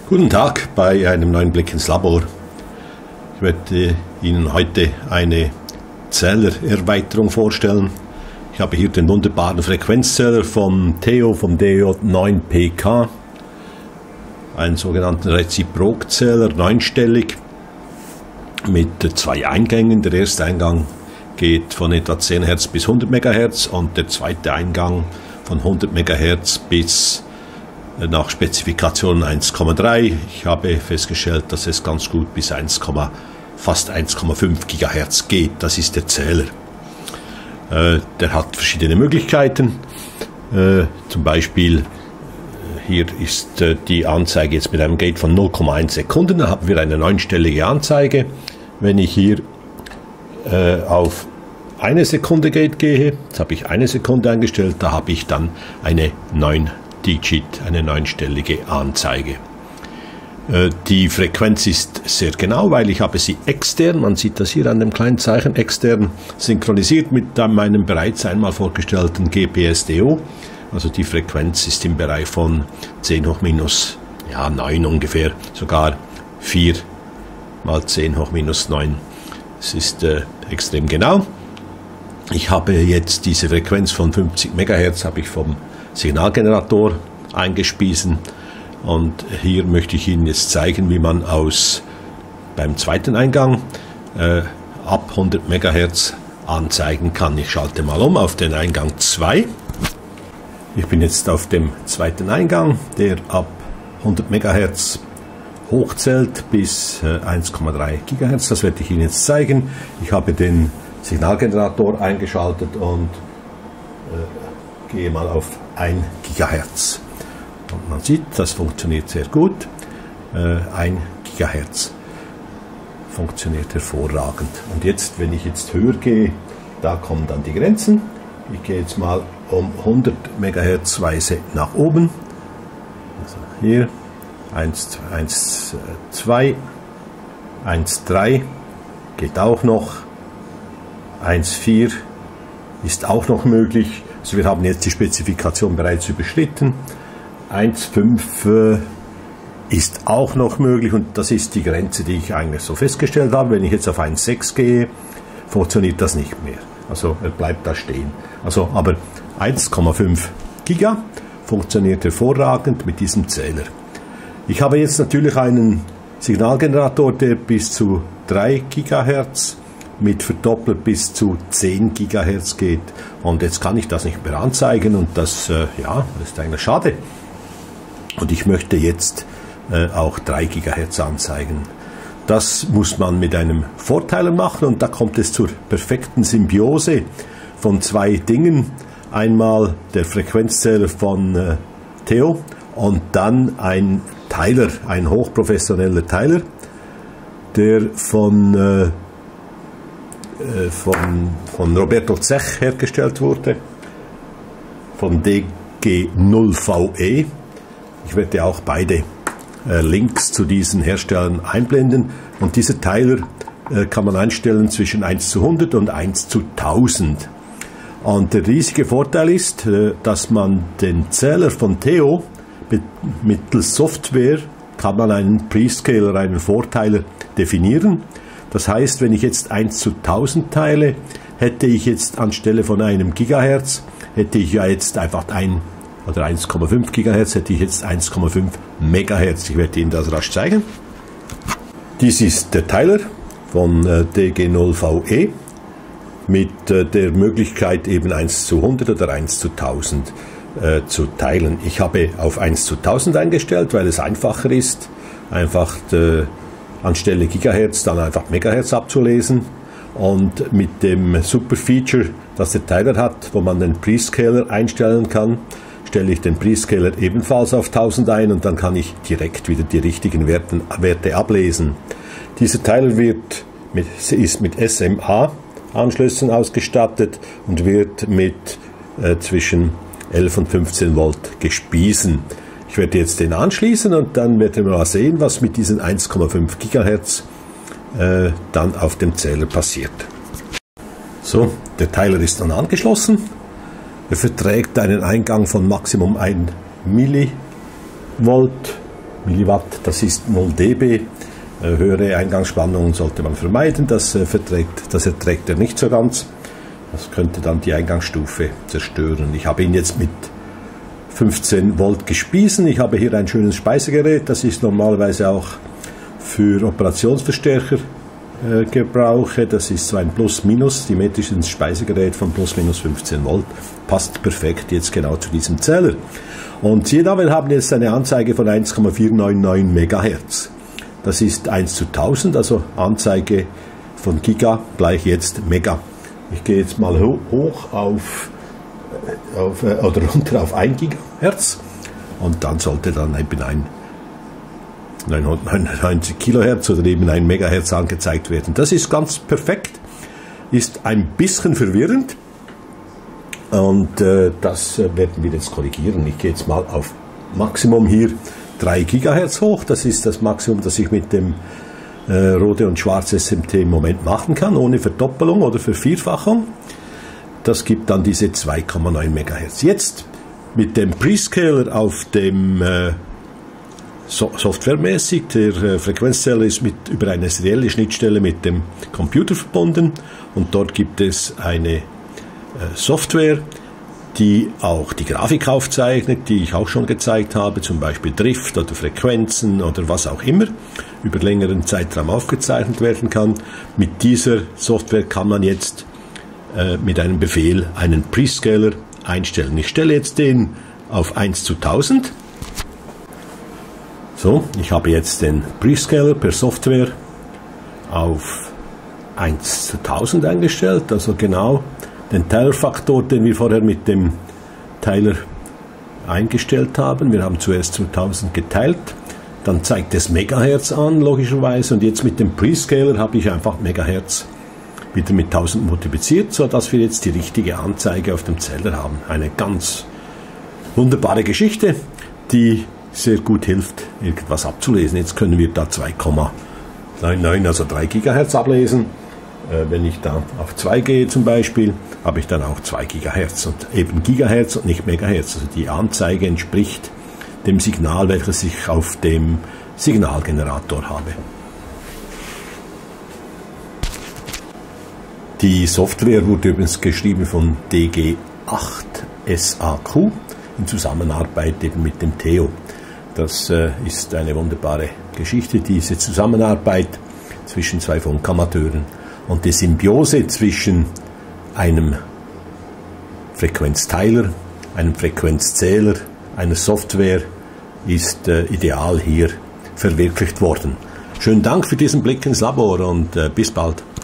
Guten Tag bei einem neuen Blick ins Labor. Ich werde Ihnen heute eine Zählererweiterung vorstellen. Ich habe hier den wunderbaren Frequenzzähler vom Theo, vom DJ9PK, einen sogenannten Reziprokzähler, 9-stellig, mit 2 Eingängen. Der erste Eingang geht von etwa 10 Hertz bis 100 MHz und der zweite Eingang von 100 MHz bis nach Spezifikation 1,3. Ich habe festgestellt, dass es ganz gut bis fast 1,5 GHz geht. Das ist der Zähler. Der hat verschiedene Möglichkeiten. Zum Beispiel hier ist die Anzeige jetzt mit einem Gate von 0,1 Sekunden. Da haben wir eine 9-stellige Anzeige. Wenn ich hier auf 1 Sekunde Gate gehe, jetzt habe ich 1 Sekunde eingestellt, da habe ich dann eine 9-stellige Anzeige. Die Frequenz ist sehr genau, weil ich habe sie extern, man sieht das hier an dem kleinen Zeichen, extern synchronisiert mit meinem bereits einmal vorgestellten GPSDO. Also die Frequenz ist im Bereich von 10 hoch minus 9 ungefähr, sogar 4 mal 10 hoch minus 9. Es ist extrem genau. Ich habe jetzt diese Frequenz von 50 MHz habe ich vom Signalgenerator eingespiesen und hier möchte ich Ihnen jetzt zeigen, wie man beim zweiten Eingang ab 100 MHz anzeigen kann. Ich schalte mal um auf den Eingang 2. Ich bin jetzt auf dem zweiten Eingang, der ab 100 MHz hochzählt bis 1,3 GHz. Das werde ich Ihnen jetzt zeigen. Ich habe den Signalgenerator eingeschaltet und gehe mal auf 1 GHz. Und man sieht, das funktioniert sehr gut. 1 GHz funktioniert hervorragend. Und jetzt, wenn ich jetzt höher gehe, da kommen dann die Grenzen. Ich gehe jetzt mal um 100 MHz weise nach oben. Also hier 1, 2, 1, 3 geht auch noch. 1,4 ist auch noch möglich. Also wir haben jetzt die Spezifikation bereits überschritten. 1,5 ist auch noch möglich und das ist die Grenze, die ich eigentlich so festgestellt habe. Wenn ich jetzt auf 1,6 gehe, funktioniert das nicht mehr. Also er bleibt da stehen. Also, aber 1,5 Giga funktioniert hervorragend mit diesem Zähler. Ich habe jetzt natürlich einen Signalgenerator, der bis zu 3 GHz mit verdoppelt bis zu 10 GHz geht. Und jetzt kann ich das nicht mehr anzeigen und das ist eigentlich schade. Und ich möchte jetzt auch 3 GHz anzeigen. Das muss man mit einem Vorteiler machen und da kommt es zur perfekten Symbiose von 2 Dingen. Einmal der Frequenzzähler von Theo und dann ein Teiler, ein hochprofessioneller Teiler, der von Roberto Zech hergestellt wurde, von DG0VE. Ich werde auch beide Links zu diesen Herstellern einblenden. Und dieser Teiler kann man einstellen zwischen 1 zu 100 und 1 zu 1000. Und der riesige Vorteil ist, dass man den Zähler von Theo mittels Software kann man einen Prescaler, einen Vorteiler definieren. Das heißt, wenn ich jetzt 1 zu 1000 teile, hätte ich jetzt anstelle von einem Gigahertz, hätte ich ja jetzt einfach 1,5 Gigahertz, hätte ich jetzt 1,5 Megahertz. Ich werde Ihnen das rasch zeigen. Dies ist der Teiler von DG0VE mit der Möglichkeit eben 1 zu 100 oder 1 zu 1000 zu teilen. Ich habe auf 1 zu 1000 eingestellt, weil es einfacher ist, einfach anstelle Gigahertz dann einfach Megahertz abzulesen. Und mit dem super Feature, das der Teiler hat, wo man den Prescaler einstellen kann, stelle ich den Prescaler ebenfalls auf 1000 ein und dann kann ich direkt wieder die richtigen Werte ablesen. Dieser Teiler ist mit SMA-Anschlüssen ausgestattet und wird mit zwischen 11 und 15 Volt gespiesen. Ich werde jetzt den anschließen und dann werden wir mal sehen, was mit diesen 1,5 GHz dann auf dem Zähler passiert. So, der Teiler ist dann angeschlossen. Er verträgt einen Eingang von Maximum 1 Millivolt Milliwatt, das ist 0 dB. Höhere Eingangsspannungen sollte man vermeiden, das erträgt er nicht so ganz. Das könnte dann die Eingangsstufe zerstören. Ich habe ihn jetzt mit 15 Volt gespiesen. Ich habe hier ein schönes Speisegerät, das ist normalerweise auch für Operationsverstärker gebrauche. Das ist so ein Plus-Minus, symmetrisches Speisegerät von plus-minus 15 Volt. Passt perfekt jetzt genau zu diesem Zähler. Und siehe da, wir haben jetzt eine Anzeige von 1,499 MHz. Das ist 1 zu 1000, also Anzeige von Giga gleich jetzt Mega. Ich gehe jetzt mal hoch oder runter auf 1 GHz und dann sollte dann eben ein 990 Kilohertz oder eben 1 Megahertz angezeigt werden. Das ist ganz perfekt, ist ein bisschen verwirrend und das werden wir jetzt korrigieren. Ich gehe jetzt mal auf Maximum hier 3 GHz hoch, das ist das Maximum, das ich mit dem Rode und Schwarz SMT im Moment machen kann, ohne Verdoppelung oder Vervierfachung. Das gibt dann diese 2,9 MHz. Jetzt mit dem Prescaler auf dem softwaremäßig, der Frequenzzähler ist über eine serielle Schnittstelle mit dem Computer verbunden und dort gibt es eine Software, die auch die Grafik aufzeichnet, die ich auch schon gezeigt habe, zum Beispiel Drift oder Frequenzen oder was auch immer, über längeren Zeitraum aufgezeichnet werden kann. Mit dieser Software kann man jetzt mit einem Befehl einen Prescaler einstellen. Ich stelle jetzt den auf 1 zu 1000. So, ich habe jetzt den Prescaler per Software auf 1 zu 1000 eingestellt, also genau den Teilerfaktor, den wir vorher mit dem Teiler eingestellt haben. Wir haben zuerst zu 1000 geteilt, dann zeigt es Megahertz an, logischerweise, und jetzt mit dem Prescaler habe ich einfach Megahertz wieder mit 1000 multipliziert, sodass wir jetzt die richtige Anzeige auf dem Zähler haben. Eine ganz wunderbare Geschichte, die sehr gut hilft, irgendwas abzulesen. Jetzt können wir da 2,99, also 3 GHz ablesen. Wenn ich da auf 2 gehe zum Beispiel, habe ich dann auch 2 GHz und eben Gigahertz und nicht Megahertz. Also die Anzeige entspricht dem Signal, welches ich auf dem Signalgenerator habe. Die Software wurde übrigens geschrieben von DG8SAQ in Zusammenarbeit eben mit dem Theo. Das ist eine wunderbare Geschichte, diese Zusammenarbeit zwischen zwei Funkamateuren und die Symbiose zwischen einem Frequenzteiler, einem Frequenzzähler, einer Software ist ideal hier verwirklicht worden. Schönen Dank für diesen Blick ins Labor und bis bald.